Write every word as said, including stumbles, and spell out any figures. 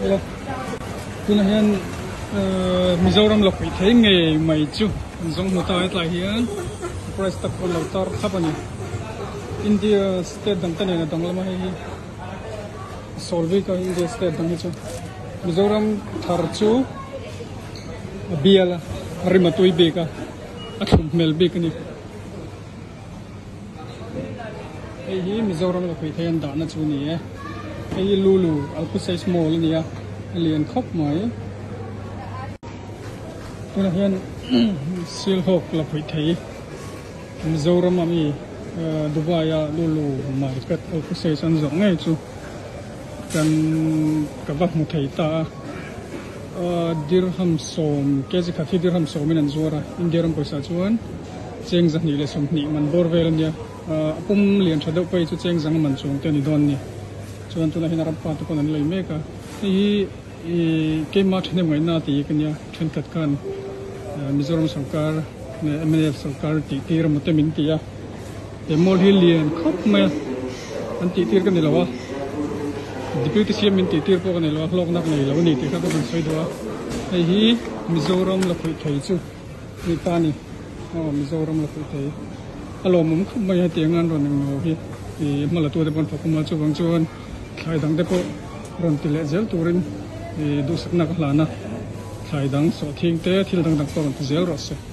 Hello. Tôi là hiện Mizoram là phải thấy nghề mày chú giống một tay lại hiện price tag còn lâu tar thấp anh India state đằng tên này là đằng lắm hay solve cái India state đằng chú Mizoram thar chú bia là rimatui bia cả atom mel bia cái này cái gì Mizoram là phải thấy anh đã nó chú này cái lulu alpha size small này liền khóc mày tôi là hiện siêu hộp là phải thấy Mizoram mà mi Dubai lulu market alpha size anh giống ngay chú cần các bác một thầy ta dirham som cái gì cả thì dirham som mình ăn zora Indian पैसा chuan cheng zang ni le som ni man bor vel nia apum lian thado pai chu cheng zang man chung te ni don ni chuan tuna hina rampa tu kon an lei meka hi ke ma thne mai na ti kanya thun kat kan Mizoram sarkar ne M N F sarkar ti tir mo te min ti ya te mol hi lian khop me an ti tir kan ni lawa deputy C M min ti tir po kan ni lawa lok nak nei lawa ni ti kha ko ban soi do ai hi Mizoram la phoi thai chu ni ta ni Mizoram la phoi thai alo mum khop mai te ngan ron ngo hi e mala tu de bon fa kuma chu bang chuan khai dang de po ron ti le zel turin e du sak nak hlana khai dang so thing te thil dang dang ko ron zel ro se